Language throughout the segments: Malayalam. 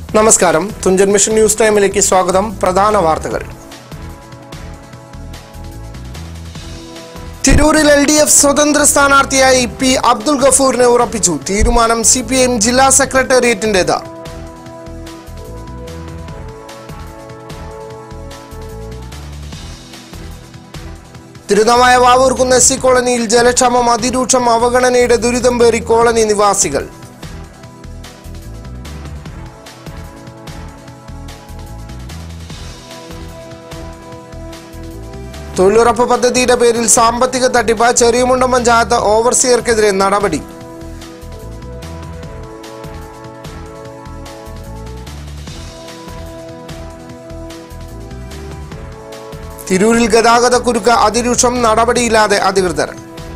നമസ്കാരം, തുഞ്ചൻ മിഷൻ ന്യൂസ് ടൈമിലേക്ക് സ്വാഗതം. പ്രധാന വാർത്തകൾ. തിരൂരിൽ LDF സ്വതന്ത്ര സ്ഥാനാർത്ഥിയായി പി അബ്ദുൽ ഗഫൂറിനെ ഉറപ്പിച്ചു. തീരുമാനം CPIM ജില്ലാ സെക്രട്ടേറിയറ്റിന്റേത്. തിരുനാവായ വാവൂർകുന്ന് SC കോളനിയിൽ ജലക്ഷാമം അതിരൂക്ഷം. അവഗണനയുടെ ദുരിതം പേറി കോളനി നിവാസികൾ. തൊഴിലുറപ്പ് പദ്ധതിയുടെ പേരിൽ സാമ്പത്തിക തട്ടിപ്പ്. ചെറിയമുണ്ടം പഞ്ചായത്ത് ഓവർസിയർക്കെതിരെ നടപടി. തിരൂരിൽ ഗതാഗത കുരുക്ക് അതിരൂക്ഷം. നടപടിയില്ലാതെ അധികൃതർ.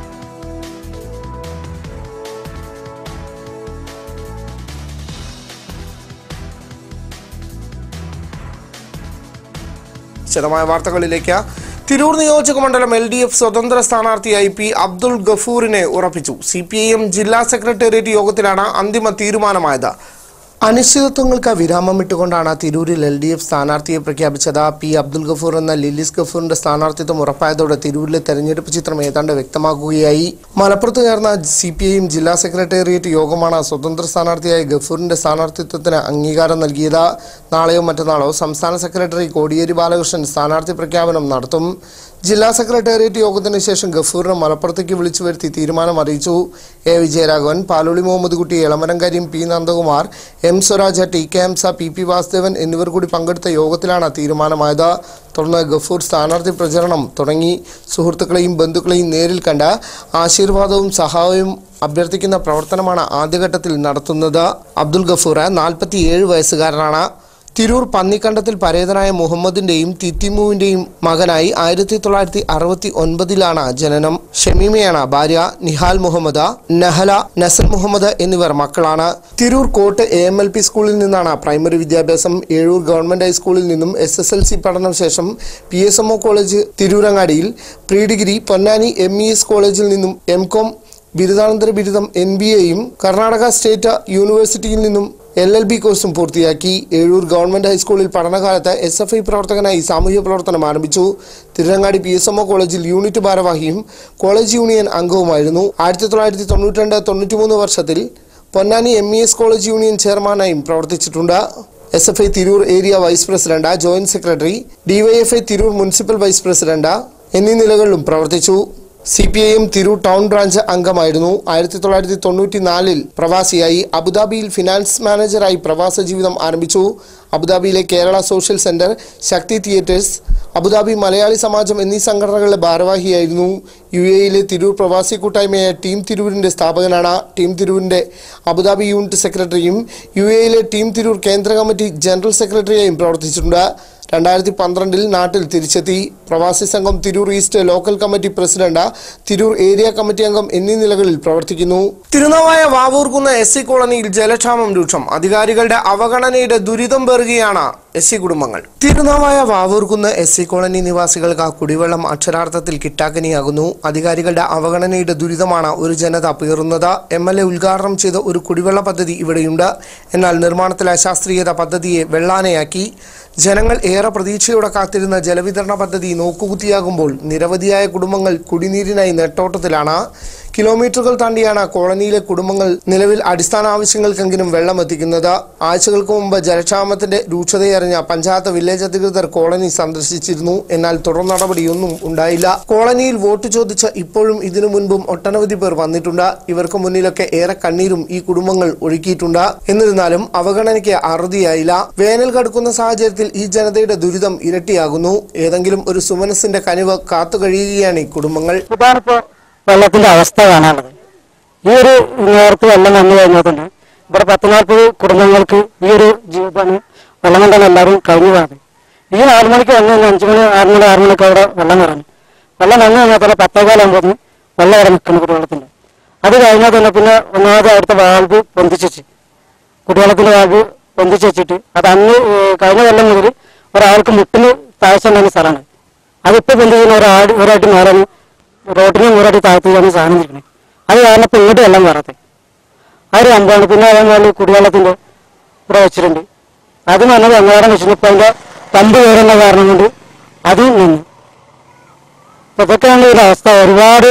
വിശദമായ വാർത്തകളിലേക്ക്. തിരൂർ നിയോജക മണ്ഡലം LDF സ്വതന്ത്ര സ്ഥാനാർത്ഥിയായി പി അബ്ദുൽ ഗഫൂറിനെ ഉറപ്പിച്ചു. CPIM ജില്ലാ സെക്രട്ടേറിയറ്റ് യോഗത്തിലാണ് അന്തിമ തീരുമാനമായത്. അനിശ്ചിതത്വങ്ങൾക്ക് വിരാമം ഇട്ടുകൊണ്ടാണ് തിരൂരിൽ LDF സ്ഥാനാർത്ഥിയെ പ്രഖ്യാപിച്ചത്. പി അബ്ദുൽ ഗഫൂർ എന്ന ലില്ലിസ് ഗഫൂറിന്റെ സ്ഥാനാർത്ഥിത്വം ഉറപ്പായതോടെ തിരൂരിലെ തെരഞ്ഞെടുപ്പ് ചിത്രം ഏതാണ്ട് വ്യക്തമാക്കുകയായി. മലപ്പുറത്ത് ചേർന്ന CPIM ജില്ലാ സെക്രട്ടേറിയറ്റ് യോഗമാണ് സ്വതന്ത്ര സ്ഥാനാർത്ഥിയായ ഗഫൂറിന്റെ സ്ഥാനാർത്ഥിത്വത്തിന് അംഗീകാരം നൽകിയത്. നാളെയോ മറ്റന്നാളോ സംസ്ഥാന സെക്രട്ടറി കോടിയേരി ബാലകൃഷ്ണൻ സ്ഥാനാർത്ഥി പ്രഖ്യാപനം നടത്തും. ജില്ലാ സെക്രട്ടേറിയറ്റ് യോഗത്തിന് ശേഷം ഗഫൂറിനെ മലപ്പുറത്തേക്ക് വിളിച്ചു വരുത്തി തീരുമാനം അറിയിച്ചു. A വിജയരാഘവൻ, പാലോളി മുഹമ്മദ് കുട്ടി, Elamaram Kareem, P Nandakumar, M Swaraj, TK Hamza, PP Vasudevan എന്നിവർ കൂടി പങ്കെടുത്ത യോഗത്തിലാണ് തീരുമാനമായത്. തുടർന്ന് ഗഫൂർ സ്ഥാനാർത്ഥി പ്രചരണം തുടങ്ങി. സുഹൃത്തുക്കളെയും ബന്ധുക്കളെയും നേരിൽ കണ്ട് ആശീർവാദവും സഹായവും അഭ്യർത്ഥിക്കുന്ന പ്രവർത്തനമാണ് ആദ്യഘട്ടത്തിൽ നടത്തുന്നത്. അബ്ദുൽ ഗഫൂർ 47 വയസ്സുകാരനാണ്. തിരൂർ പന്നിക്കണ്ടത്തിൽ പരേതനായ മുഹമ്മദിന്റെയും തിത്തിമുവിന്റെയും മകനായി 1969 ജനനം. ഷമീമയാണ് ഭാര്യ. നിഹാൽ മുഹമ്മദ്, നഹല, നസൽ മുഹമ്മദ് എന്നിവർ മക്കളാണ്. തിരൂർ കോട്ട് AMLP സ്കൂളിൽ നിന്നാണ് പ്രൈമറി വിദ്യാഭ്യാസം. ഏഴൂർ ഗവൺമെന്റ് ഹൈസ്കൂളിൽ നിന്നും SSLC പഠനം ശേഷം PSMO കോളേജ് തിരൂരങ്ങാടിയിൽ പ്രീ ഡിഗ്രി, പൊന്നാനി MES കോളേജിൽ നിന്നും MCom ബിരുദാനന്തര ബിരുദം MBAയും കർണാടക സ്റ്റേറ്റ് യൂണിവേഴ്സിറ്റിയിൽ നിന്നും LLB കോഴ്സും പൂർത്തിയാക്കി. ഏഴൂർ ഗവൺമെന്റ് ഹൈസ്കൂളിൽ പഠനകാലത്ത് SFI പ്രവർത്തകനായി സാമൂഹ്യ പ്രവർത്തനം ആരംഭിച്ചു. തിരുരങ്ങാടി PSMO കോളേജിൽ യൂണിറ്റ് ഭാരവാഹിയും കോളേജ് യൂണിയൻ അംഗവുമായിരുന്നു. 1992-93 വർഷത്തിൽ പൊന്നാനി MES കോളേജ് യൂണിയൻ ചെയർമാനായും പ്രവർത്തിച്ചിട്ടുണ്ട്. SFI Tirur area vice president, joint secretary, DYFI Tirur municipal vice president എന്നീ നിലകളിലും പ്രവർത്തിച്ചു. CPIM തിരൂർ ടൗൺ ബ്രാഞ്ച് അംഗമായിരുന്നു. 1994 പ്രവാസിയായി. അബുദാബിയിൽ ഫിനാൻസ് മാനേജറായി പ്രവാസ ജീവിതം ആരംഭിച്ചു. അബുദാബിയിലെ Kerala social centre, Shakti theatres, Abu Dhabi Malayali Samajam എന്നീ സംഘടനകളുടെ ഭാരവാഹിയായിരുന്നു. UAEയിലെ തിരൂർ പ്രവാസി കൂട്ടായ്മയായ ടീം തിരൂരിന്റെ സ്ഥാപകനാണ്. ടീം തിരൂരിന്റെ അബുദാബി യൂണിറ്റ് സെക്രട്ടറിയും UAEയിലെ ടീം തിരൂർ കേന്ദ്ര കമ്മിറ്റി ജനറൽ സെക്രട്ടറിയായും പ്രവർത്തിച്ചിട്ടുണ്ട്. 2012 നാട്ടിൽ തിരിച്ചെത്തി. പ്രവാസി സംഘം Tirur east local committee president, Tirur area committee അംഗം എന്നീ നിലകളിൽ പ്രവർത്തിക്കുന്നു. തിരുനാവായ വാവൂർകുന്ന് SC കോളനിയിൽ ജലക്ഷാമം രൂക്ഷം. അധികാരികളുടെ അവഗണനയുടെ ദുരിതം പേറുകയാണ് SC കുടുംബങ്ങൾ. തിരുനാവായ വാവൂർകുന്ന് SC കോളനി നിവാസികൾക്ക് കുടിവെള്ളം അക്ഷരാർത്ഥത്തിൽ കിട്ടാക്കനിയാകുന്നു. അധികാരികളുടെ അവഗണനയുടെ ദുരിതമാണ് ഒരു ജനത പേറുന്നത്. MLA ഉദ്ഘാടനം ചെയ്ത ഒരു കുടിവെള്ള പദ്ധതി ഇവിടെയുണ്ട്. എന്നാൽ നിർമ്മാണത്തിലെ അശാസ്ത്രീയത പദ്ധതിയെ വെള്ളാനയാക്കി. ജനങ്ങൾ ഏറെ പ്രതീക്ഷയോടെ കാത്തിരുന്ന ജലവിതരണ പദ്ധതി നോക്കുകുത്തിയാകുമ്പോൾ നിരവധിയായ കുടുംബങ്ങൾ കുടിനീരിനായി നെട്ടോട്ടത്തിലാണ്. കിലോമീറ്ററുകൾ താണ്ടിയാണ് കോളനിയിലെ കുടുംബങ്ങൾ നിലവിൽ അടിസ്ഥാന ആവശ്യങ്ങൾക്കെങ്കിലും വെള്ളം എത്തിക്കുന്നത്. ആഴ്ചകൾക്ക് മുമ്പ് ജലക്ഷാമത്തിന്റെ രൂക്ഷതയറിഞ്ഞ പഞ്ചായത്ത് വില്ലേജ് അധികൃതർ കോളനി സന്ദർശിച്ചിരുന്നു. എന്നാൽ തുടർ നടപടിയൊന്നും ഉണ്ടായില്ല. കോളനിയിൽ വോട്ട് ചോദിച്ച ഇപ്പോഴും ഇതിനു മുൻപും ഒട്ടനവധി പേർ വന്നിട്ടുണ്ട്. ഇവർക്ക് മുന്നിലൊക്കെ ഏറെ കണ്ണീരും ഈ കുടുംബങ്ങൾ ഒഴുക്കിയിട്ടുണ്ട്. എന്നിരുന്നാലും അവഗണനയ്ക്ക് അറുതിയായില്ല. വേനൽ കടുക്കുന്ന സാഹചര്യത്തിൽ ഈ ജനതയുടെ ദുരിതം ഇരട്ടിയാകുന്നു. ഏതെങ്കിലും ഒരു സുമനസിന്റെ കനിവ് കാത്തു കഴിയുകയാണ് ഈ കുടുംബങ്ങൾ. വെള്ളത്തിന്റെ അവസ്ഥ കാണാനുള്ളത്. ഈ ഒരു നേരത്തെ വെള്ളം വന്നു കഴിഞ്ഞാൽ തന്നെ ഇവിടെ 10-40 കുടുംബങ്ങൾക്ക് ഈ ഒരു ജീവിതമാണ് വെള്ളം കൊണ്ടാണ് എല്ലാവരും കഴിഞ്ഞു പോയത്. ഈ 4 മണിക്ക് വന്നു 5 മണി 6 മണിക്ക് അവിടെ വെള്ളം നിറഞ്ഞു. വെള്ളം വന്നു കഴിഞ്ഞാൽ തന്നെ 10:15 വെള്ളം അവിടെ നിൽക്കുന്നു കുടിവെള്ളത്തിന്റെ. അത് കഴിഞ്ഞാൽ തന്നെ പിന്നെ ഒന്നാമത് അവിടുത്തെ വാൽവ് പൊന്തിച്ചു, കുടിവെള്ളത്തിന്റെ വാൽവ് പൊന്തിച്ചു വെച്ചിട്ട് അത് അന്ന് കഴിഞ്ഞ കൊല്ലം മുതൽ ഒരാൾക്ക് മുട്ടിന് താഴ്ച ഉണ്ടാകുന്ന സ്ഥലമാണ്. അതിപ്പോൾ പൊന്തിക്കുന്ന ഒരാട്ടി നേരം റോട്ടിന് മുറടി താഴ്ത്തിയാണ് സാധനം ഇരിക്കുന്നത്. അത് കാരണം ഇപ്പം ഇങ്ങോട്ട് വെള്ളം കയറത്തെ ആ ഒരു സംഭവമാണ്. പിന്നെ അതേപോലെ കുടിവെള്ളത്തിൻ്റെ ഇവിടെ വെച്ചിട്ടുണ്ട്. അത് വന്നത് എങ്ങനെയാണെന്ന് വെച്ചിട്ടുണ്ടെങ്കിൽ അതിൻ്റെ പമ്പ് കയറുന്ന കാരണം കൊണ്ട് അത് നിന്നു. അപ്പോൾ ഇതൊക്കെയാണ് ഒരു അവസ്ഥ. ഒരുപാട്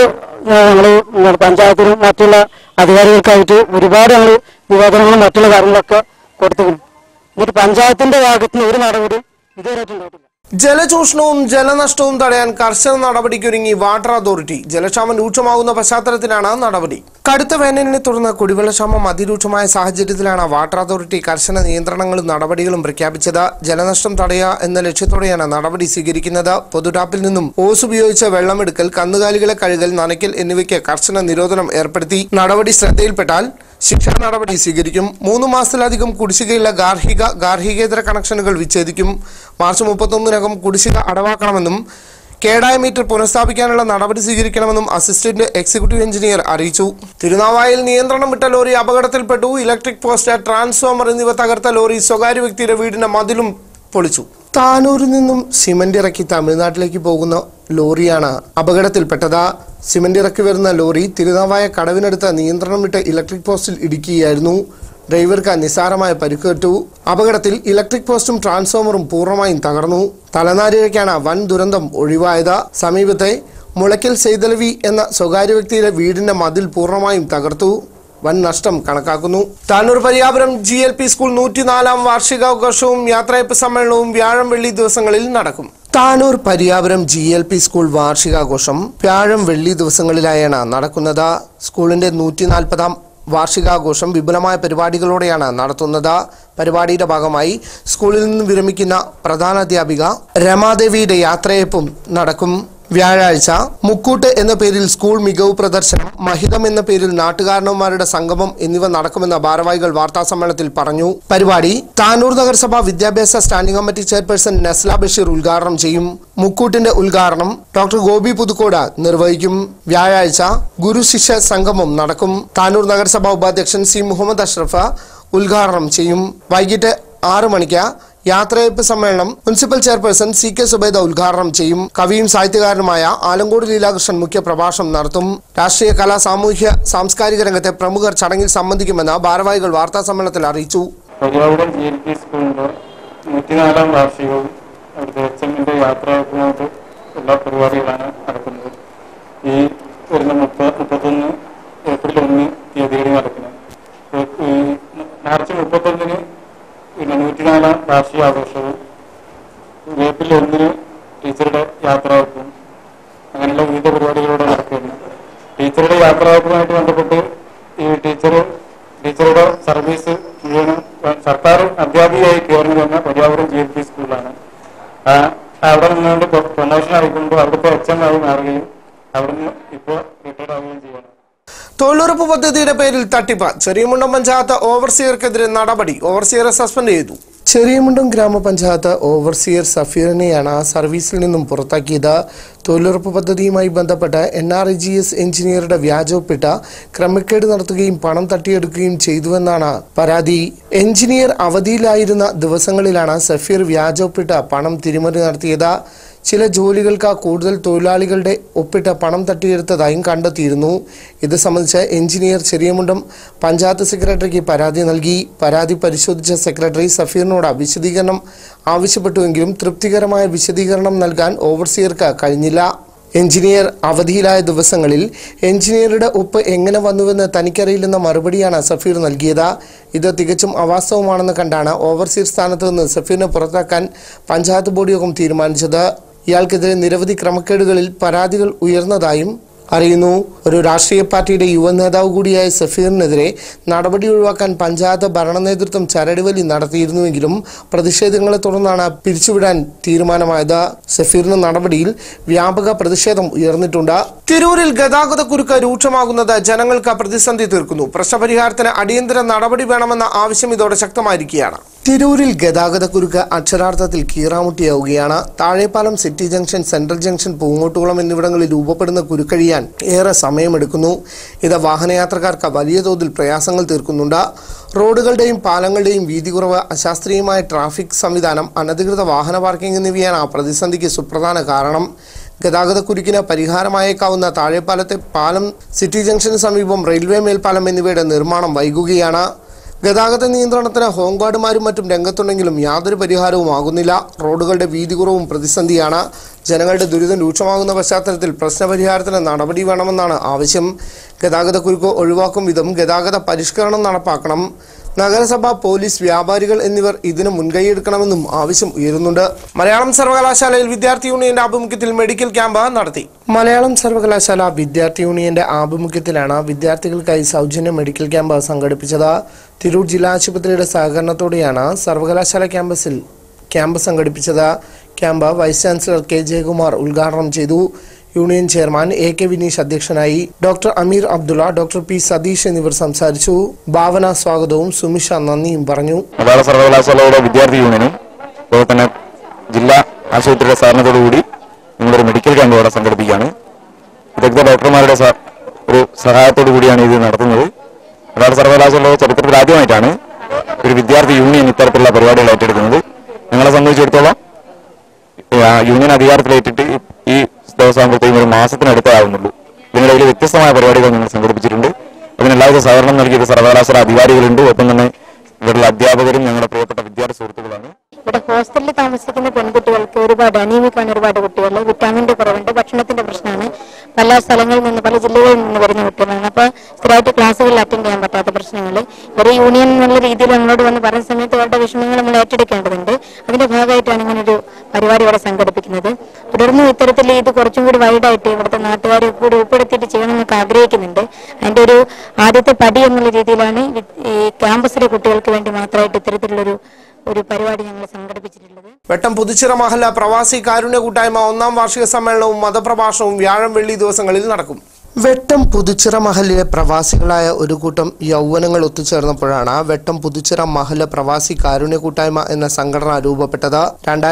ഞങ്ങൾ പഞ്ചായത്തിനും മറ്റുള്ള അധികാരികൾക്കായിട്ട് ഒരുപാട് ഞങ്ങൾ നിവേദനങ്ങളും മറ്റുള്ള കാര്യങ്ങളൊക്കെ കൊടുത്തിരുന്നു. എന്നിട്ട് പഞ്ചായത്തിൻ്റെ ഭാഗത്ത് നിന്ന് ഒരു നടപടി ഇതുവരെയായിട്ടുണ്ടായിട്ടില്ല. ജലചൂഷണവും ജലനഷ്ടവും തടയാൻ കർശന നടപടിക്കൊരുങ്ങി വാട്ടർ അതോറിറ്റി. ജലക്ഷാമം രൂക്ഷമാകുന്ന പശ്ചാത്തലത്തിലാണ് നടപടി. കടുത്ത വേനലിനെ തുടർന്ന് കുടിവെള്ളക്ഷാമം അതിരൂക്ഷമായ സാഹചര്യത്തിലാണ് വാട്ടർ അതോറിറ്റി കർശന നിയന്ത്രണങ്ങളും നടപടികളും പ്രഖ്യാപിച്ചത്. ജലനഷ്ടം തടയുക എന്ന ലക്ഷ്യത്തോടെയാണ് നടപടി സ്വീകരിക്കുന്നത്. പൊതുടാപ്പിൽ നിന്നും ഓസ് ഉപയോഗിച്ച് വെള്ളമെടുക്കൽ, കന്നുകാലികളെ കഴുകൽ, നനയ്ക്കൽ എന്നിവയ്ക്ക് കർശന നിരോധനം ഏർപ്പെടുത്തി. നടപടി ശ്രദ്ധയിൽപ്പെട്ടാൽ ശിക്ഷാ നടപടി സ്വീകരിക്കും. 3 മാസത്തിലധികം കുടിശ്ശികയുള്ള ഗാർഹികേതര കണക്ഷനുകൾ വിച്ഛേദിക്കും. മാർച്ച് 31-നകം കുടിശ്ശിക അടവാക്കണമെന്നും കേടായ മീറ്റർ പുനഃസ്ഥാപിക്കാനുള്ള നടപടി സ്വീകരിക്കണമെന്നും അസിസ്റ്റന്റ് എക്സിക്യൂട്ടീവ് എഞ്ചിനീയർ അറിയിച്ചു. തിരുനാവായിൽ നിയന്ത്രണം വിട്ട ലോറി അപകടത്തിൽപ്പെട്ടു. ഇലക്ട്രിക് പോസ്റ്റ്, ട്രാൻസ്ഫോമർ എന്നിവ തകർത്ത ലോറി സ്വകാര്യ വ്യക്തിയുടെ വീടിന്റെ മതിലും പൊളിച്ചു. താനൂരിൽ നിന്നും സിമന്റ് ഇറക്കി തമിഴ്നാട്ടിലേക്ക് പോകുന്ന ലോറിയാണ് അപകടത്തിൽപ്പെട്ടത്. സിമന്റ് ഇറക്കി വരുന്ന ലോറി തിരുനാവായ കടവിനടുത്ത് നിയന്ത്രണം വിട്ട് ഇലക്ട്രിക് പോസ്റ്റിൽ ഇടിക്കുകയായിരുന്നു. ഡ്രൈവർക്ക് നിസ്സാരമായ പരിക്കേറ്റു. അപകടത്തിൽ ഇലക്ട്രിക് പോസ്റ്റും ട്രാൻസ്ഫോമറും പൂർണ്ണമായും തകർന്നു. തലനാരിഴയ്ക്കാണ് വൻ ദുരന്തം ഒഴിവായത്. സമീപത്തെ മുളയ്ക്കൽ സെയ്തലവി എന്ന സ്വകാര്യ വ്യക്തിയുടെ വീടിന്റെ മതിൽ പൂർണ്ണമായും തകർത്തു. വൻ നഷ്ടം കണക്കാക്കുന്നു. താനൂർ പരിയാപുരം GLP സ്കൂൾ 104-ാം വാർഷികാഘോഷവും യാത്രയപ്പ് സമ്മേളനവും വ്യാഴം വെള്ളി ദിവസങ്ങളിൽ നടക്കും. താനൂർ പരിയാപുരം GLP സ്കൂൾ വാർഷികാഘോഷം വ്യാഴം വെള്ളി ദിവസങ്ങളിലായാണ് നടക്കുന്നത്. സ്കൂളിന്റെ 140-ാം വാർഷികാഘോഷം വിപുലമായ പരിപാടികളോടെയാണ് നടത്തുന്നത്. പരിപാടിയുടെ ഭാഗമായി സ്കൂളിൽ നിന്ന് വിരമിക്കുന്ന പ്രധാനാധ്യാപിക രമാദേവിയുടെ യാത്രയപ്പും നടക്കും. വ്യാഴാഴ്ച മുക്കൂട്ട് എന്ന പേരിൽ സ്കൂൾ മികവ് പ്രദർശനം, മഹിതം എന്ന പേരിൽ നാട്ടുകാരന്മാരുടെ സംഗമം എന്നിവ നടക്കുമെന്ന് ഭാരവാഹികൾ വാർത്താസമ്മേളനത്തിൽ പറഞ്ഞു. പരിപാടി താനൂർ നഗരസഭ വിദ്യാഭ്യാസ standing committee chairperson Nasla Basheer ഉദ്ഘാടനം ചെയ്യും. മുക്കൂട്ടിന്റെ ഉദ്ഘാടനം ഡോക്ടർ ഗോപി പുതുക്കോട് നിർവഹിക്കും. വ്യാഴാഴ്ച ഗുരു ശിഷ്യ സംഗമം നടക്കും. താനൂർ നഗരസഭ ഉപാധ്യക്ഷൻ C മുഹമ്മദ് അഷ്റഫ് ഉദ്ഘാടനം ചെയ്യും. വൈകിട്ട് 6 മണിക്ക് യാത്രയപ്പ് സമ്മേളനം മുനിസിപ്പൽ ചെയർപേഴ്സൺ CK സുബൈദ ഉദ്ഘാടനം ചെയ്യും. കവിയും സാഹിത്യകാരനുമായ ആലങ്കോട് ലീലാകൃഷ്ണൻ മുഖ്യ പ്രഭാഷണം നടത്തും. രാഷ്ട്രീയ, കലാ, സാമൂഹ്യ, സാംസ്കാരിക രംഗത്തെ പ്രമുഖർ ചടങ്ങിൽ സംബന്ധിക്കുമെന്ന് ഭാരവാഹികൾ വാർത്താ സമ്മേളനത്തിൽ അറിയിച്ചു. പരിയാപുരം GLP സ്കൂളിന്റെ 104-ാം വാർഷികവും അവിടുത്തെ HMന്റെ യാത്രയപ്പുമായിട്ട് എല്ലാ പരിപാടികളാണ് നടക്കുന്നത്. ഈ വരുന്ന 31 ഏപ്രിൽ 1 തീയതികളിൽ നടക്കുന്നത്. മാർച്ച് 31-ന് 104-ാം വാർഷികാഘോഷവും ഏപ്രിൽ 1-ന് ടീച്ചറുടെ യാത്രയപ്പും അങ്ങനെയുള്ള വിവിധ പരിപാടികളോടെ നടക്കുന്നു. ടീച്ചറുടെ യാത്രയപ്പുമായിട്ട് ബന്ധപ്പെട്ട് ഈ ടീച്ചറുടെ സർവീസ് മുഴുവനും സർക്കാർ അധ്യാപികയായി കയറി വന്ന പരിയാപുരം GLP സ്കൂളിലാണ്. അവിടെ നിന്നുകൊണ്ട് പ്രൊമോഷൻ അയക്കുമ്പോൾ അവിടുത്തെ HM ആയി മാറുകയും അവിടുന്ന് ഇപ്പോൾ റിട്ടയർഡ് ആവുകയും ചെയ്യണം. തൊഴിലുറപ്പ് പദ്ധതിയുടെ പേരിൽ തട്ടിപ്പ്. ചെറിയമുണ്ടം പഞ്ചായത്ത് ഓവർസിയർക്കെതിരെ നടപടി. ഓവർസിയറെ സസ്പെൻഡ് ചെയ്തു. ചെറിയമുണ്ടം ഗ്രാമപഞ്ചായത്ത് ഓവർസിയർ സഫീറിനെയാണ് സർവീസിൽ നിന്നും പുറത്താക്കിയത്. തൊഴിലുറപ്പ് പദ്ധതിയുമായി ബന്ധപ്പെട്ട് NREGS എഞ്ചിനീയറുടെ വ്യാജൊപ്പിട്ട ക്രമക്കേട് നടത്തുകയും പണം തട്ടിയെടുക്കുകയും ചെയ്തുവെന്നാണ് പരാതി. എഞ്ചിനീയർ അവധിയിലായിരുന്ന ദിവസങ്ങളിലാണ് സഫീർ വ്യാജൊപ്പിട്ട പണം തിരിമറി നടത്തിയത്. ചില ജോലികൾക്ക് കൂടുതൽ തൊഴിലാളികളുടെ ഒപ്പിട്ട പണം തട്ടിയെടുത്തതായും കണ്ടെത്തിയിരുന്നു. ഇത് സംബന്ധിച്ച് എഞ്ചിനീയർ ചെറിയമുണ്ടം പഞ്ചായത്ത് സെക്രട്ടറിക്ക് പരാതി നൽകി. പരാതി പരിശോധിച്ച സെക്രട്ടറി സഫീറിനോട് വിശദീകരണം ആവശ്യപ്പെട്ടുവെങ്കിലും തൃപ്തികരമായ വിശദീകരണം നൽകാൻ ഓവർസിയർക്ക് കഴിഞ്ഞില്ല. എഞ്ചിനീയർ അവധിയിലായ ദിവസങ്ങളിൽ എഞ്ചിനീയറുടെ ഒപ്പ് എങ്ങനെ വന്നുവെന്ന് തനിക്കറിയില്ലെന്ന മറുപടിയാണ് സഫീർ നൽകിയത്. ഇത് തികച്ചും അവാസ്തവമാണെന്ന് കണ്ടാണ് ഓവർസിയർ സ്ഥാനത്ത് നിന്ന് സഫീറിനെ പുറത്താക്കാൻ പഞ്ചായത്ത് ബോർഡ് യോഗം തീരുമാനിച്ചത്. ഇയാൾക്കെതിരെ നിരവധി ക്രമക്കേടുകളിൽ പരാതികൾ ഉയർന്നതായും അറിയുന്നു. ഒരു രാഷ്ട്രീയ പാർട്ടിയുടെ യുവ നേതാവ് കൂടിയായ സഫീറിനെതിരെ നടപടി ഒഴിവാക്കാൻ പഞ്ചായത്ത് ഭരണ നേതൃത്വം ചരടുവലി നടത്തിയിരുന്നുവെങ്കിലും പ്രതിഷേധങ്ങളെ തുടർന്നാണ് പിരിച്ചുവിടാൻ തീരുമാനമായത്. സഫീറിന്റെ നടപടിയിൽ വ്യാപക പ്രതിഷേധം ഉയർന്നിട്ടുണ്ട്. തിരൂരിൽ ഗതാഗതക്കുരുക്ക് രൂക്ഷമാകുന്നത് ജനങ്ങൾക്ക് പ്രതിസന്ധി തീർക്കുന്നു. പ്രശ്നപരിഹാരത്തിന് അടിയന്തര നടപടി വേണമെന്ന ആവശ്യം ഇതോടെ ശക്തമായിരിക്കുകയാണ്. തിരൂരിൽ ഗതാഗതക്കുരുക്ക് അക്ഷരാർത്ഥത്തിൽ കീറാമുട്ടിയാവുകയാണ്. Thazhepalam, city junction, central junction, Poongottukulam എന്നിവിടങ്ങളിൽ രൂപപ്പെടുന്ന കുരുക്കഴിയാൻ ഏറെ സമയമെടുക്കുന്നു. ഇത് വാഹനയാത്രക്കാർക്ക് വലിയ തോതിൽ പ്രയാസങ്ങൾ തീർക്കുന്നുണ്ട്. റോഡുകളുടെയും പാലങ്ങളുടെയും വീതി കുറവ്, അശാസ്ത്രീയമായ ട്രാഫിക് സംവിധാനം, അനധികൃത വാഹന പാർക്കിംഗ് എന്നിവയാണ് പ്രതിസന്ധിക്ക് സുപ്രധാന കാരണം. ഗതാഗതക്കുരുക്കിന് പരിഹാരമായേക്കാവുന്ന താഴെപ്പാലത്തെ പാലം, സിറ്റി ജംഗ്ഷന് സമീപം റെയിൽവേ മേൽപ്പാലം എന്നിവയുടെ നിർമ്മാണം വൈകുകയാണ്. ഗതാഗത നിയന്ത്രണത്തിന് ഹോംഗാർഡുമാരും മറ്റും രംഗത്തുണ്ടെങ്കിലും യാതൊരു പരിഹാരവും ആകുന്നില്ല. റോഡുകളുടെ വീതി കുറവും പ്രതിസന്ധിയാണ്. ജനങ്ങളുടെ ദുരിതം രൂക്ഷമാകുന്ന പശ്ചാത്തലത്തിൽ പ്രശ്നപരിഹാരത്തിന് നടപടി വേണമെന്നാണ് ആവശ്യം. ഗതാഗതക്കുരുക്ക് ഒഴിവാക്കും വിധം ഗതാഗത പരിഷ്കരണം നടപ്പാക്കണം. നഗരസഭ, പോലീസ്, വ്യാപാരികൾ എന്നിവർ ഇതിന് മുൻകൈയെടുക്കണമെന്നും ആവശ്യം ഉയരുന്നുണ്ട്. മലയാളം സർവകലാശാലയിൽ വിദ്യാർത്ഥി യൂണിയന്റെ ആഭിമുഖ്യത്തിൽ മെഡിക്കൽ ക്യാമ്പ് നടത്തി. മലയാളം സർവകലാശാല വിദ്യാർത്ഥി യൂണിയന്റെ ആഭിമുഖ്യത്തിലാണ് വിദ്യാർത്ഥികൾക്കായി സൗജന്യ മെഡിക്കൽ ക്യാമ്പ് സംഘടിപ്പിച്ചത്. തിരൂർ ജില്ലാ ആശുപത്രിയുടെ സഹകരണത്തോടെയാണ് സർവകലാശാല ക്യാമ്പസിൽ ക്യാമ്പ് സംഘടിപ്പിച്ചത്. Camp vice chancellor K Jayakumar ഉദ്ഘാടനം ചെയ്തു. യൂണിയൻ ചെയർമാൻ AK വിനീഷ് അധ്യക്ഷനായി. Doctor Ameer Abdulla, doctor P Satheesh എന്നിവർ സംസാരിച്ചു. ഭാവന സ്വാഗതവും സുമിഷ നന്ദിയും പറഞ്ഞു. മലയാള സർവകലാശാലയുടെ വിദ്യാർത്ഥി യൂണിയനും അതുപോലെ തന്നെ ജില്ലാ ആശുപത്രിയുടെ സഹകരണത്തോടുകൂടി നിങ്ങളൊരു മെഡിക്കൽ ക്യാമ്പ് ഇവിടെ സംഘടിപ്പിക്കുകയാണ്. വിദഗ്ധ ഡോക്ടർമാരുടെ ഒരു സഹായത്തോടു കൂടിയാണ് ഇത് നടത്തുന്നത്. മലയാള സർവകലാശാലയുടെ ചരിത്രത്തിൽ ആദ്യമായിട്ടാണ് ഒരു വിദ്യാർത്ഥി യൂണിയൻ ഇത്തരത്തിലുള്ള പരിപാടികൾ ഏറ്റെടുക്കുന്നത്. ഞങ്ങളെ സംബന്ധിച്ചിടത്തോളം യൂണിയൻ അധികാരത്തിലേറ്റിട്ട് ഈ ദിവസമാകുമ്പോഴത്തേക്കും ഒരു മാസത്തിനടുത്തേ ആവുന്നുള്ളൂ. ഇതിനിടയിൽ വ്യത്യസ്തമായ പരിപാടികൾ ഞങ്ങൾ സംഘടിപ്പിച്ചിട്ടുണ്ട്. അതിനെല്ലാവരും സഹകരണം നൽകിയത് സർവകലാശാല അധികാരികളുണ്ട്. ഒപ്പം തന്നെ ഇവരുടെ അധ്യാപകരും ഞങ്ങളുടെ പ്രിയപ്പെട്ട വിദ്യാർത്ഥി സുഹൃത്തുക്കളാണ്. ഇവിടെ ഹോസ്റ്റലിൽ താമസിക്കുന്ന പെൺകുട്ടികൾക്ക് ഒരുപാട് അനീമിക്കാണ്. ഒരുപാട് കുട്ടികൾ വിറ്റാമിൻ്റെ കുറവുണ്ട്, ഭക്ഷണത്തിന്റെ പ്രശ്നമാണ്. പല സ്ഥലങ്ങളിൽ നിന്ന്, പല ജില്ലകളിൽ നിന്ന് വരുന്ന കുട്ടികളാണ്. അപ്പോൾ സ്ഥിരമായിട്ട് ക്ലാസ്സുകളിൽ അറ്റൻഡ് ചെയ്യാൻ പറ്റാത്ത പ്രശ്നങ്ങൾ ഒരു യൂണിയൻ എന്നുള്ള രീതിയിൽ നമ്മളോട് വന്ന് പറയുന്ന സമയത്ത് അവരുടെ വിഷമങ്ങൾ നമ്മൾ ഏറ്റെടുക്കേണ്ടതുണ്ട്. അതിന്റെ ഭാഗമായിട്ടാണ് ഇങ്ങനൊരു പരിപാടി ഇവിടെ സംഘടിപ്പിക്കുന്നത്. തുടർന്നും ഇത്തരത്തിൽ ഇത് കുറച്ചും കൂടി വൈഡായിട്ട് ഇവിടുത്തെ നാട്ടുകാരെ കൂടി ഉൾപ്പെടുത്തിയിട്ട് ചെയ്യണമെന്നൊക്കെ ആഗ്രഹിക്കുന്നുണ്ട്. അതിന്റെ ഒരു ആദ്യത്തെ പടി എന്നുള്ള രീതിയിലാണ് ഈ ക്യാമ്പസിലെ കുട്ടികൾക്ക് വേണ്ടി മാത്രമായിട്ട് ഇത്തരത്തിലുള്ളൊരു പരിപാടി ഞങ്ങൾ സംഘടിപ്പിച്ചിട്ടുള്ളത്. വെട്ടം പുതുച്ചിറ മഹല്ല പ്രവാസി കാരുണ്യ കൂട്ടായ്മ 1ാം വാർഷിക സമ്മേളനവും മതപ്രഭാഷണവും വ്യാഴം, വെള്ളി ദിവസങ്ങളിൽ നടക്കും. വെട്ടം പുതുച്ചിറ മഹലിലെ പ്രവാസികളായ ഒരു കൂട്ടം യൗവനങ്ങൾ ഒത്തുചേർന്നപ്പോഴാണ് വെട്ടം പുതുച്ചിറ മഹല്ല പ്രവാസി കാരുണ്യ കൂട്ടായ്മ എന്ന സംഘടന രൂപപ്പെട്ടത്.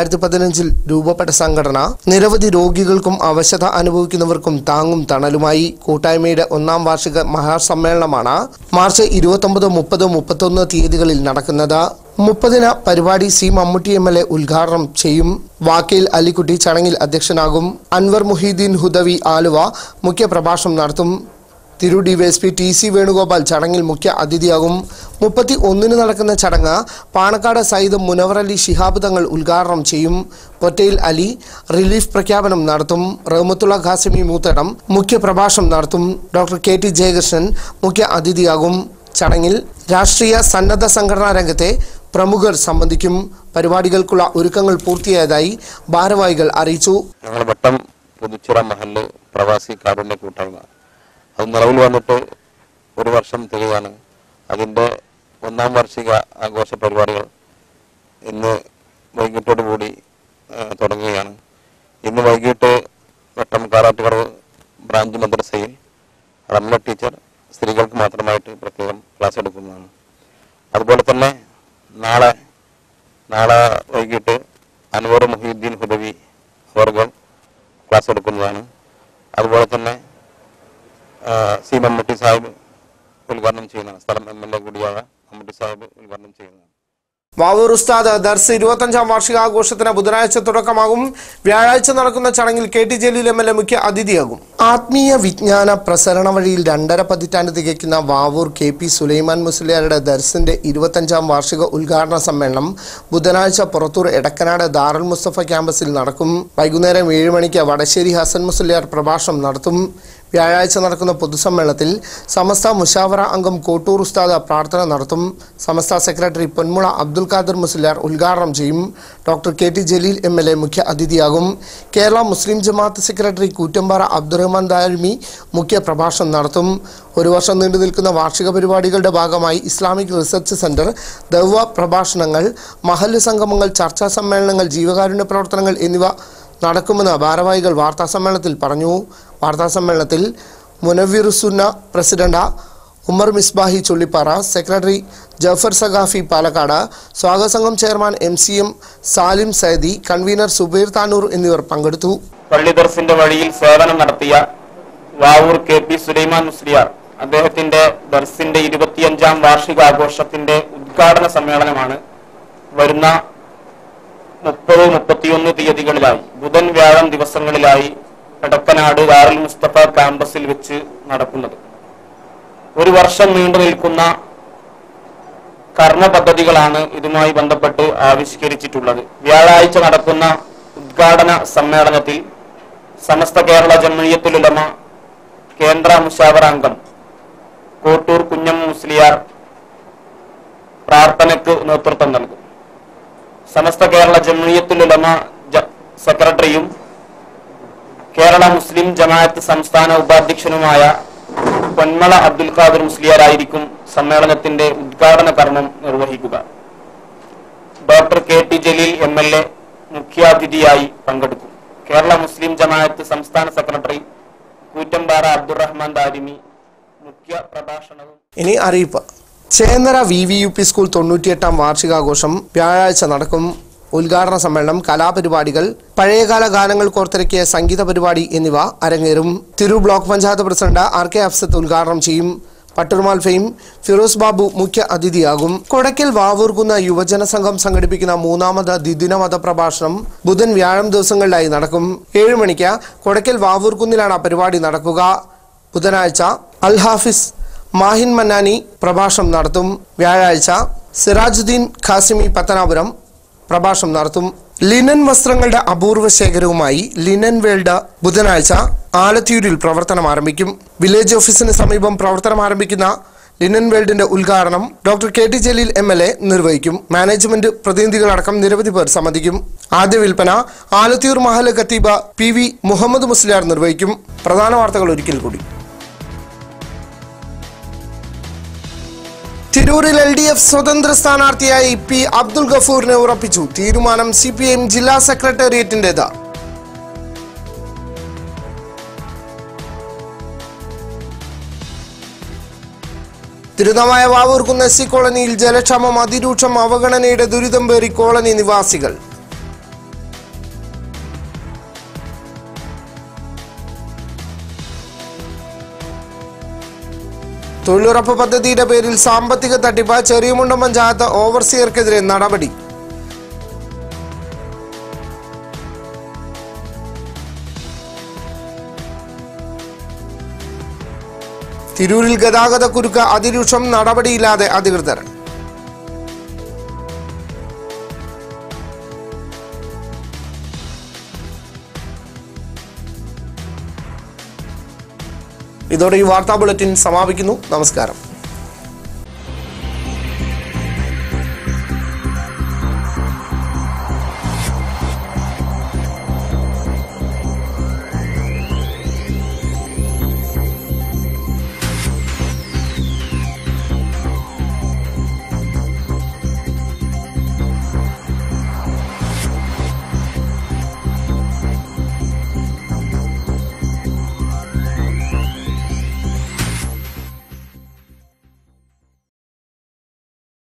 2015 രൂപപ്പെട്ട സംഘടന നിരവധി രോഗികൾക്കും അവശത അനുഭവിക്കുന്നവർക്കും താങ്ങും തണലുമായി. കൂട്ടായ്മയുടെ 1ാം വാർഷിക മഹാസമ്മേളനമാണ് മാർച്ച് 29, 30, 31 തീയതികളിൽ നടക്കുന്നത്. 30-ന് പരിപാടി C. മമ്മൂട്ടി MLA ഉദ്ഘാടനം ചെയ്യും. വാക്കേൽ അലിക്കുട്ടി ചടങ്ങിൽ അധ്യക്ഷനാകും. അൻവർ മുഹീദ്ദീൻ ഹുദവി ആലുവ മുഖ്യ പ്രഭാഷണം നടത്തും. തിരൂർ DYSP TC വേണുഗോപാൽ ചടങ്ങിൽ മുഖ്യ അതിഥിയാകും. 31-ന് നടക്കുന്ന ചടങ്ങ് പാണക്കാട് സയ്യിദ് മുനവർ അലി ശിഹാബ് തങ്ങൾ ഉദ്ഘാടനം ചെയ്യും. പൊറ്റയിൽ അലി റിലീഫ് പ്രഖ്യാപനം നടത്തും. റഹ്മത്തുള്ള ഖാസിമി മൂത്തടം മുഖ്യ പ്രഭാഷണം നടത്തും. ഡോക്ടർ KT ജയകൃഷ്ണൻ മുഖ്യ അതിഥിയാകും. ചടങ്ങിൽ രാഷ്ട്രീയ സന്നദ്ധ സംഘടനാ രംഗത്തെ പ്രമുഖർ സംബന്ധിക്കും. പരിപാടികൾക്കുള്ള ഒരുക്കങ്ങൾ പൂർത്തിയായതായി ഭാരവാഹികൾ അറിയിച്ചു. ഞങ്ങൾ വെട്ടം പുതുച്ചിറ മഹല്ല് പ്രവാസി കാരുണ്യ കൂട്ടായ്മ അത് നിലവിൽ വന്നിട്ട് ഒരു വർഷം തികയാണ്. അതിൻ്റെ 1ാം വാർഷിക ആഘോഷ പരിപാടികൾ ഇന്ന് വൈകിട്ടോടുകൂടി തുടങ്ങുകയാണ്. ഇന്ന് വൈകിട്ട് വെട്ടം കാറാട്ടുകടവ് ബ്രാഞ്ച് മദ്രസയിൽ റംല ടീച്ചർ സ്ത്രീകൾക്ക് മാത്രമായിട്ട് പ്രത്യേകം ക്ലാസ് എടുക്കുന്നതാണ്. അതുപോലെ തന്നെ നാളെ വൈകിട്ട് അൻവർ മുഹീദ്ദീൻ ഹുദവി അവർ ക്ലാസ് എടുക്കുന്നതാണ്. അതുപോലെ തന്നെ C. മമ്മൂട്ടി സാഹിബ് ഉദ്ഘാടനം ചെയ്യുന്നതാണ്. സ്ഥലം MLA കൂടിയായ മമ്മൂട്ടി സാഹിബ് ഉദ്ഘാടനം ചെയ്യുന്നതാണ്. വാവൂർ ഉസ്താദ് ദർസ് 25-ാം വാർഷികാഘോഷത്തിന് ബുധനാഴ്ച തുടക്കമാകും. വ്യാഴാഴ്ച നടക്കുന്ന ചടങ്ങിൽ KT ജലീൽ MLA മുഖ്യ അതിഥിയാകും. ആത്മീയ വിജ്ഞാന പ്രസരണ വഴിയിൽ 2.5 പതിറ്റാണ്ട് തികയ്ക്കുന്ന വാവൂർ KP സുലൈമാൻ മുസ്ലിയാരുടെ ദർസിന്റെ 25-ാം വാർഷിക ഉദ്ഘാടന സമ്മേളനം ബുധനാഴ്ച പുറത്തൂർ എടക്കനാട് ദാറുൽ മുസ്തഫ ക്യാമ്പസിൽ നടക്കും. വൈകുന്നേരം 7 മണിക്ക് വടശ്ശേരി ഹസൻ മുസ്ലിയാർ പ്രഭാഷണം നടത്തും. വ്യാഴാഴ്ച നടക്കുന്ന പൊതുസമ്മേളനത്തിൽ സമസ്ത മുഷാവറ അംഗം കോട്ടൂർ ഉസ്താദ് പ്രാർത്ഥന നടത്തും. സമസ്ത സെക്രട്ടറി പൊന്മുള അബ്ദുൽ ഖാദർ മുസ്ലിയാർ ഉദ്ഘാടനം ചെയ്യും. ഡോക്ടർ KT ജലീൽ MLA മുഖ്യ അതിഥിയാകും. കേരള മുസ്ലിം ജമാഅത്ത് സെക്രട്ടറി കൂറ്റമ്പാറ അബ്ദുറഹ്മാൻ ദാരിമി മുഖ്യ പ്രഭാഷണം നടത്തും. ഒരു വർഷം നീണ്ടു നിൽക്കുന്ന വാർഷിക പരിപാടികളുടെ ഭാഗമായി ഇസ്ലാമിക് റിസർച്ച് സെന്റർ, ദഅ്വ പ്രഭാഷണങ്ങൾ, മഹല്ല് സംഗമങ്ങൾ, ചർച്ചാ സമ്മേളനങ്ങൾ, ജീവകാരുണ്യ പ്രവർത്തനങ്ങൾ എന്നിവ നടക്കുമെന്ന് ഭാരവാഹികൾ വാർത്താസമ്മേളനത്തിൽ പറഞ്ഞു. വാർത്താസമ്മേളനത്തിൽ മുനവ്വിറുസുന്ന പ്രസിഡന്റ് ഉമർ മിസ്ബാഹി ചുള്ളിപ്പാറ, സെക്രട്ടറി ജഫർ സഖാഫി പാലക്കാട്, സ്വാഗത സംഘം chairman MCM Salim Saidi, convener Subair Tanur എന്നിവർ പങ്കെടുത്തു. പള്ളി ദർസിന്റെ വഴിയിൽ സേവനം നടത്തിയ വാവൂർ KP സുലൈമാൻ മുസ്ലിയാർ അദ്ദേഹത്തിന്റെ ദർസിന്റെ 25-ാം വാർഷികാഘോഷത്തിന്റെ ഉദ്ഘാടന സമ്മേളനമാണ് വരുന്ന 30, 31 തീയതികളിലായി ബുധൻ, വ്യാഴം ദിവസങ്ങളിലായി എടക്കനാട് ദാറുൽ മുസ്തഫ ക്യാമ്പസിൽ വെച്ച് നടക്കുന്നത്. ഒരു വർഷം നീണ്ടു നിൽക്കുന്ന കർമ്മ പദ്ധതികളാണ് ഇതുമായി ബന്ധപ്പെട്ട് ആവിഷ്കരിച്ചിട്ടുള്ളത്. വ്യാഴാഴ്ച നടക്കുന്ന ഉദ്ഘാടന സമ്മേളനത്തിൽ സമസ്ത കേരള ജംഇയ്യത്തുൽ ഉലമ കേന്ദ്ര മുശാവറ അംഗം കോട്ടൂർ കുഞ്ഞമ്മ മുസ്ലിയാർ പ്രാർത്ഥനയ്ക്ക് നേതൃത്വം നൽകും. സമസ്ത കേരള ജംഇയ്യത്തുൽ ഉലമ സെക്രട്ടറിയും കേരള മുസ്ലിം ജമാഅത്ത് സംസ്ഥാന ഉപാധ്യക്ഷനുമായ പൊന്മള അബ്ദുൽ ഖാദർ മുസ്ലിയാരായിരിക്കും സമ്മേളനത്തിന്റെ ഉദ്ഘാടന കർമ്മം നിർവഹിക്കുക. ഡോക്ടർ KT ജലീൽ MLA മുഖ്യാതിഥിയായി പങ്കെടുക്കും. കേരള മുസ്ലിം ജമാഅത്ത് സംസ്ഥാന സെക്രട്ടറി കൂറ്റമ്പാറ അബ്ദുറഹ്മാൻ ദാരിമി മുഖ്യ പ്രഭാഷണവും. ഇനി അറിയിപ്പ്. ചേന്നര VVUP സ്കൂൾ 98ാം വാർഷികാഘോഷം വ്യാഴാഴ്ച നടക്കും. ഉദ്ഘാടന സമ്മേളനം, കലാപരിപാടികൾ, പഴയകാല ഗാനങ്ങൾ കോർത്തിറക്കിയ സംഗീത പരിപാടി എന്നിവ അരങ്ങേറും. Tirur block panchayat president RK Afsath ഉദ്ഘാടനം ചെയ്യും. പട്ടുറുമാൽ ഫെയിം ഫിറോസ് ബാബു മുഖ്യ അതിഥിയാകും. കൊടക്കൽ വാവൂർകുന്ന യുവജന സംഘം സംഘടിപ്പിക്കുന്ന 3ാമത് ദ്വിദിന മതപ്രഭാഷണം ബുധൻ വ്യാഴം ദിവസങ്ങളിലായി നടക്കും. 7 മണിക്ക് കൊടക്കൽ വാവൂർകുന്നിലാണ് പരിപാടി നടക്കുക. ബുധനാഴ്ച അൽ ഹാഫിസ് മാഹിൻ മന്നാനി പ്രഭാഷണം നടത്തും. വ്യാഴാഴ്ച സിറാജുദ്ദീൻ ഖാസിമി പത്തനാപുരം പ്രഭാഷണം നടത്തും. ലിനൻ വസ്ത്രങ്ങളുടെ അപൂർവ ശേഖരവുമായി ലിനൻ വേൾഡ് ബുധനാഴ്ച ആലത്തിയൂരിൽ പ്രവർത്തനം ആരംഭിക്കും. വില്ലേജ് ഓഫീസിന് സമീപം പ്രവർത്തനം ആരംഭിക്കുന്ന ലിനൻ വേൾഡിന്റെ ഉദ്ഘാടനം ഡോക്ടർ KT ജലീൽ MLA നിർവഹിക്കും. മാനേജ്മെന്റ് പ്രതിനിധികളടക്കം നിരവധി പേർ സംബന്ധിക്കും. ആദ്യ വിൽപ്പന ആലത്തിയൂർ മഹല്ല് ഖത്തീബ് PV മുഹമ്മദ് മുസ്ലിയാർ നിർവഹിക്കും. പ്രധാന വാർത്തകൾ ഒരിക്കൽ കൂടി. തിരൂരിൽ LDF സ്വതന്ത്ര സ്ഥാനാർത്ഥിയായി P അബ്ദുൽ ഗഫൂറിനെ ഉറപ്പിച്ചു. തീരുമാനം CPIM ജില്ലാ സെക്രട്ടേറിയറ്റിന്റേത്. തിരുനാവായ വാവൂർകുന്ന് SC കോളനിയിൽ ജലക്ഷാമം അതിരൂക്ഷം. അവഗണനയുടെ ദുരിതം പേറി കോളനി നിവാസികൾ. തൊഴിലുറപ്പ് പദ്ധതിയുടെ പേരിൽ സാമ്പത്തിക തട്ടിപ്പ്. ചെറിയമുണ്ടം പഞ്ചായത്ത് ഓവർസിയർക്കെതിരെ നടപടി. തിരൂരിൽ ഗതാഗത കുരുക്ക് അതിരൂക്ഷം. നടപടിയില്ലാതെ അധികൃതർ. ഇതോടെ ഈ വാർത്താ ബുള്ളറ്റിൻ സമാപിക്കുന്നു. നമസ്കാരം.